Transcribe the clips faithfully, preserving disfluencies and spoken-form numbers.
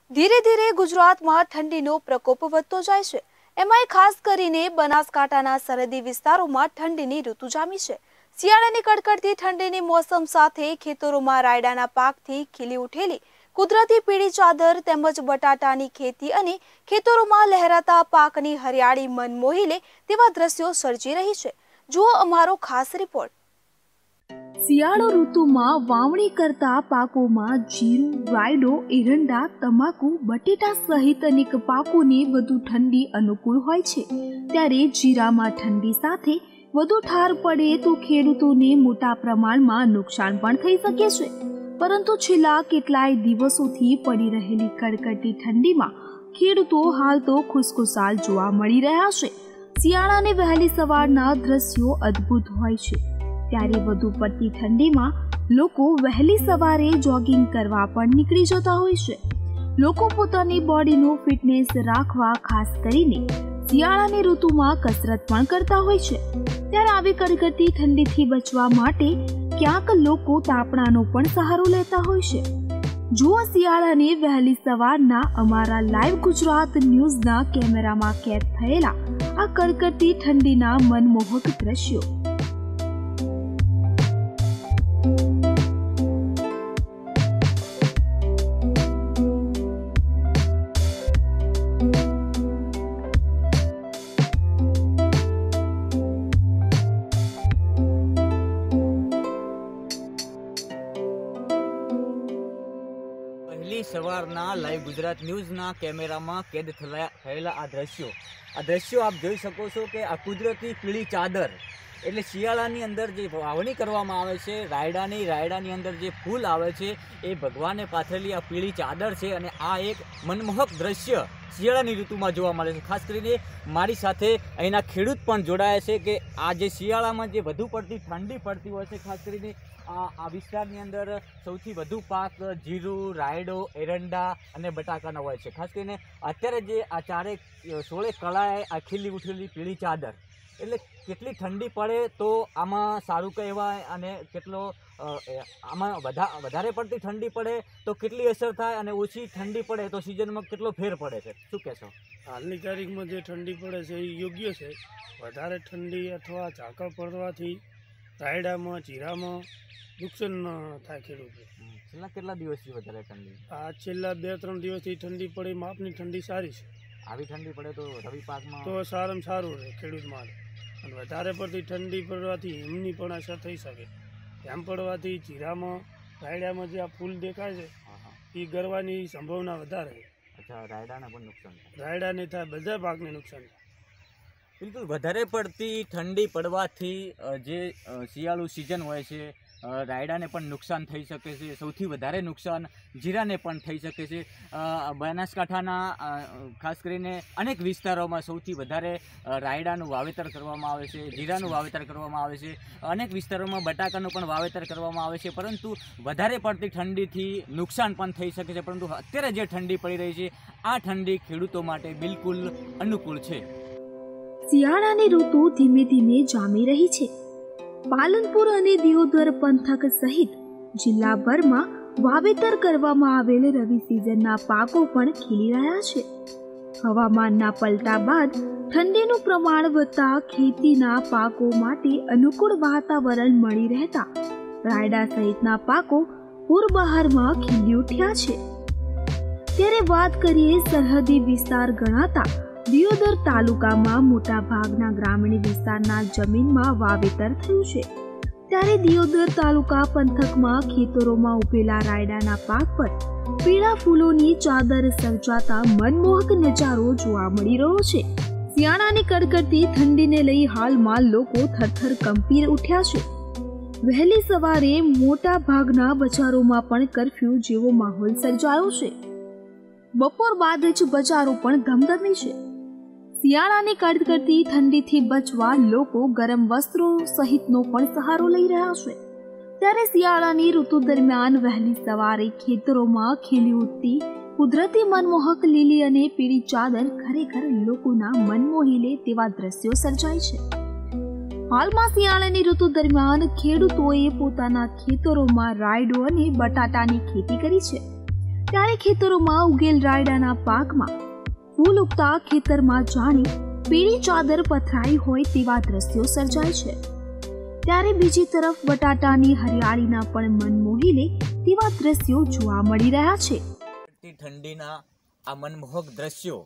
ધીરે ધીરે ગુજરાતમાં ઠંડીનો પ્રકોપ વધતો જાય છે। એમાંય ખાસ કરીને બનાસકાંઠાના સરહદી વિસ્તારોમાં ઠંડીની ઋતુ જામી છે। શિયાળાની કડકડતી ઠંડીની મોસમ સાથે ખેતરોમાં રાયડાના પાકથી ખીલી ઉઠેલી કુદરતી પીળી ચાદર તેમજ બટાટાની ખેતી અને ખેતરોમાં લહેરાતા પાકની હરિયાળી મન મોહી લે તેવા દ્રશ્યો સર્જી રહી છે। જુઓ અમારો ખાસ રિપોર્ટ। શિયાળો ઋતુમાં વાવણી કરતા પાકોમાં જીરું, રાયડો, એરંડા, તમાકુ, બટેટા સહિત અનેક પાકોને વધુ ઠંડી અનુકૂળ હોય છે। ત્યારે જીરામાં ઠંડી સાથે વધુ ઠાર પડે તો ખેડૂતોને મોટા પ્રમાણમાં નુકસાન પણ થઈ શકે છે। પરંતુ છેલ્લા કેટલાય દિવસોથી પડી રહેલી કડકડતી ઠંડીમાં ખેડૂતો હાલ તો ખુશખુશાલ જોવા મળી રહ્યા છે। શિયાળાની વહેલી સવારના દ્રશ્યો અદ્ભુત હોય છે। ત્યારે વધુ પડતી ઠંડીમાં લોકો વહેલી સવારે જોગિંગ કરવા પણ નીકળી જતા હોય છે। લોકો પોતાની બોડીનું ફિટનેસ રાખવા ખાસ કરીને શિયાળાની ઋતુમાં કસરત પણ કરતા હોય છે। ત્યારે આવી કડકડતી ઠંડીથી બચવા માટે ક્યાંક લોકો તાપણાનો પણ સહારો લેતા હોય છે। જુઓ શિયાળાની વહેલી સવારના અમારા લાઈવ ગુજરાત ન્યૂઝના કેમેરામાં કેદ થયેલા આ કડકડતી ઠંડીના મનમોહક દ્રશ્યો। સવારના લાઈવ ગુજરાત ન્યૂઝના કેમેરામાં કેદ થયેલા આ દ્રશ્યો આ દ્રશ્યો આપ જોઈ શકો છો કે આ કુદરતી પીળી ચાદર એટલે શિયાળાની અંદર જે વાવણી કરવામાં આવે છે રાયડાની રાયડાની અંદર જે ફૂલ આવે છે એ ભગવાને પાથરેલી આ પીળી ચાદર છે। અને આ એક મનમોહક દ્રશ્ય શિયાળાની ઋતુમાં જોવા મળે છે। ખાસ કરીને મારી સાથે અહીંના ખેડૂત પણ જોડાયા છે કે આ જે શિયાળામાં જે વધુ પડતી ઠંડી પડતી હોય છે ખાસ કરીને આ આ વિસ્તારની અંદર સૌથી વધુ પાક જીરું, રાયડો, એરંડા અને બટાકાનો હોય છે। ખાસ કરીને અત્યારે જે આ ચારે સોળે કળાએ આ ખીલી ઉઠેલી પીળી ચાદર એટલે કેટલી ઠંડી પડે તો આમાં સારું કહેવાય અને કેટલો આમાં વધારે પડતી ઠંડી પડે તો કેટલી અસર થાય અને ઓછી ઠંડી પડે તો સિઝનમાં કેટલો ફેર પડે છે, શું કહેશો? હાલની તારીખમાં જે ઠંડી પડે છે એ યોગ્ય છે। વધારે ઠંડી અથવા ઝાકળ પડવાથી રાયડામાં, જીરામાં નુકસાન થાય ખેડૂતો। છેલ્લા કેટલા દિવસથી વધારે ઠંડી? આ છેલ્લા બે ત્રણ દિવસથી ઠંડી પડે, માપની ઠંડી સારી છે। આવી ઠંડી પડે તો રવિ પાકમાં તો સારામાં સારું રહે ખેડૂત માટે। અને વધારે પડતી ઠંડી પડવાથી હિમની પણ અસર થઈ શકે। હિમ પડવાથી જીરામાં, રાયડામાં જે આ ફૂલ દેખાય છે એ ગરવાની સંભાવના વધારે છે। અચ્છા, રાયડાને પણ નુકસાન થાય? રાયડાને થાય, બધા પાકને નુકસાન થાય। બિલકુલ, વધારે પડતી ઠંડી પડવાથી જે શિયાળુ સિઝન હોય છે રાયડાને પણ નુકસાન થઈ શકે છે। સૌથી વધારે નુકસાન જીરાને પણ થઈ શકે છે। બનાસકાંઠાના ખાસ કરીને અનેક વિસ્તારોમાં સૌથી વધારે રાયડાનું વાવેતર કરવામાં આવે છે, જીરાનું વાવેતર કરવામાં આવે છે, અનેક વિસ્તારોમાં બટાકાનું પણ વાવેતર કરવામાં આવે છે। પરંતુ વધારે પડતી ઠંડીથી નુકસાન પણ થઈ શકે છે। પરંતુ અત્યારે જે ઠંડી પડી રહી છે આ ઠંડી ખેડૂતો માટે બિલકુલ અનુકૂળ છે। શિયાળાની ઋતુ ધીમે ધીમે જામી રહી છે। પાલનપુર અને દિયોદર પંથક સહિત જિલ્લાભરમાં વાવેતર કરવામાં આવેલ રવિ સિઝનના પાકો પણ ખીલી રહ્યા છે। હવામાનના પલટા બાદ ઠંડીનું પ્રમાણ વધતા ખેતીના પાકો માટે અનુકૂળ વાતાવરણ મળી રહેતા રાયડા સહિતના પાકો પૂરબહારમાં ખીલી ઉઠ્યા છે। ત્યારે વાત કરીએ સરહદી વિસ્તાર ગણાતા દિયોદર તાલુકામાં મોટા ભાગના ગ્રામીણ વિસ્તારના જમીનમાં વાવેતર થયું છે। ત્યારે દિયોદર તાલુકા પંથકમાં ખેતરોમાં ઉભેલા રાયડાના પાક પર પીળા ફૂલોની ચાદર સર્જાતા મનમોહક નજારો જોવા મળી રહ્યો છે। શિયાળાની કડકડતી ઠંડીને લઈ હાલમાં લોકો થરથર કંપી ઉઠ્યા છે। વહેલી સવારે મોટા ભાગના બજારોમાં પણ કર્ફ્યુ જેવો માહોલ સર્જાયો છે। બપોર બાદ જ બજારો પણ ધમધમી છે। શિયાળાની કડકડતી ઠંડીથી બચવા લોકો ગરમ વસ્ત્રો સહિતનો પણ સહારો લઈ રહ્યા છે। ત્યારે શિયાળાની ઋતુ દરમિયાન વહેલી સવારે ખેતરોમાં ખીલી ઉઠતી કુદરતી મનમોહક લીલી અને પીળી ચાદર ખરેખર લોકોના મન મોહી લે તેવા દ્રશ્યો સર્જાય છે। હાલમાં શિયાળાની ઋતુ દરમિયાન ખેડૂતોએ પોતાના ખેતરોમાં રાયડો અને બટાટાની ખેતી કરી છે। ત્યારે ખેતરોમાં ઉગેલ રાયડાના પાકમાં ફૂલ ઉગતા ખેતરમાં જાણે પીળી ચાદર પથરાઈ હોય તેવા દ્રશ્યો સર્જાય છે। ત્યારે બીજી તરફ બટાટાની હરિયાળીના પણ મન મોહી લે તેવા દ્રશ્યો જોવા મળી રહ્યા છે। ઠંડીના આ મનમોહક દ્રશ્યો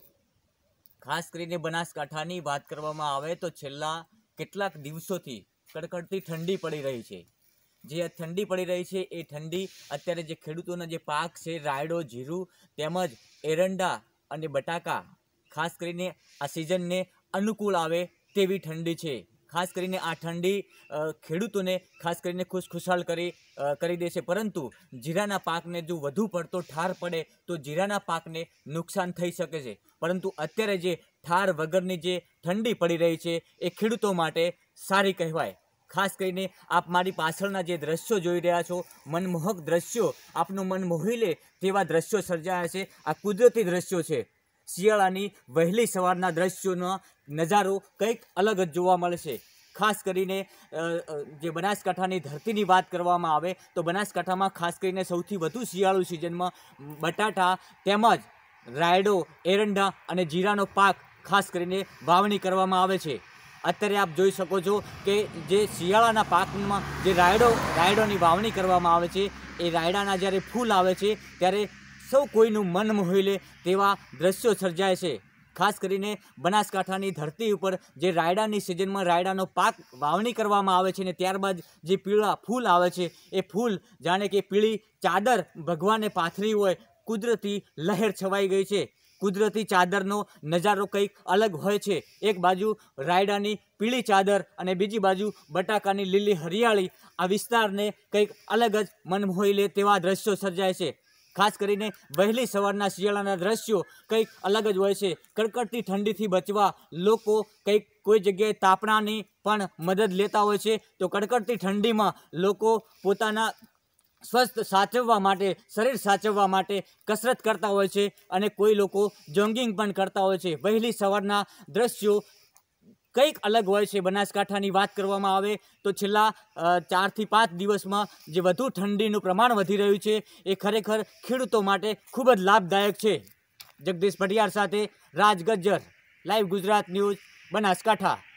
ખાસ કરીને બનાસકાંઠાની વાત કરવામાં આવે તો છેલ્લા કેટલાક દિવસોથી કડકડતી ઠંડી પડી રહી છે। જે ઠંડી પડી રહી છે એ ઠંડી અત્યારે જે ખેડૂતોના જે પાક છે રાયડો, જીરું તેમજ એરંડા અને બટાકા ખાસ કરીને આ સિઝનને અનુકૂળ આવે તેવી ઠંડી છે। ખાસ કરીને આ ઠંડી ખેડૂતોને ખાસ કરીને ખુશખુશાલ કરી કરી દેશે, પરંતુ જીરાના પાકને જો વધુ પડતો ઠાર પડે તો જીરાના પાકને નુકસાન થઈ શકે છે। પરંતુ અત્યારે જે ઠાર વગરની જે ઠંડી પડી રહી છે એ ખેડૂતો માટે સારી કહેવાય। ખાસ કરીને આપ મારી પાછળના જે દ્રશ્યો જોઈ રહ્યા છો, મનમોહક દ્રશ્યો, આપનું મન મોહી લે તેવા દ્રશ્યો સર્જાયા છે। આ કુદરતી દ્રશ્યો છે। શિયાળાની વહેલી સવારના દ્રશ્યોનો નજારો કંઈક અલગ જ જોવા મળશે। ખાસ કરીને જે બનાસકાંઠાની ધરતીની વાત કરવામાં આવે તો બનાસકાંઠામાં ખાસ કરીને સૌથી વધુ શિયાળુ સિઝનમાં બટાટા તેમજ રાયડો, એરંડા અને જીરાનો પાક ખાસ કરીને વાવણી કરવામાં આવે છે। અત્યારે આપ જોઈ શકો છો કે જે શિયાળાના પાકમાં જે રાયડો રાયડોની વાવણી કરવામાં આવે છે એ રાયડાના જ્યારે ફૂલ આવે છે ત્યારે સૌ કોઈનું મન મોહી લે તેવા દ્રશ્યો સર્જાય છે। ખાસ કરીને બનાસકાંઠાની ધરતી ઉપર જે રાયડાની સિઝનમાં રાયડાનો પાક વાવણી કરવામાં આવે છે ને ત્યારબાદ જે પીળા ફૂલ આવે છે એ ફૂલ જાણે કે પીળી ચાદર ભગવાને પાથરી હોય, કુદરતી લહેર છવાઈ ગઈ છે। કુદરતી ચાદરનો નજારો કંઈક અલગ હોય છે। એક બાજુ રાયડાની પીળી ચાદર અને બીજી બાજુ બટાકાની લીલી હરિયાળી આ વિસ્તારને કંઈક અલગ જ મન મોહી લે તેવા દ્રશ્યો સર્જાય છે। ખાસ કરીને વહેલી સવારના શિયાળાના દ્રશ્યો કંઈક અલગ જ હોય છે। કડકડતી ઠંડીથી બચવા લોકો કંઈક કોઈ જગ્યાએ તાપણાની પણ મદદ લેતા હોય છે, તો કડકડતી ઠંડીમાં લોકો પોતાના સ્વસ્થ સાચવવા માટે, શરીર સાચવવા માટે કસરત કરતા હોય છે અને કોઈ લોકો જોગિંગ પણ કરતા હોય છે। વહેલી સવારના દ્રશ્યો કંઈક અલગ હોય છે। બનાસકાંઠાની વાત કરવામાં આવે તો છેલ્લા ચારથી પાંચ દિવસમાં જે વધુ ઠંડીનું પ્રમાણ વધી રહ્યું છે એ ખરેખર ખેડૂતો માટે ખૂબ જ લાભદાયક છે। જગદીશ પટિયાર સાથે રાજ ગજ્જર, લાઈવ ગુજરાત ન્યૂઝ, બનાસકાંઠા।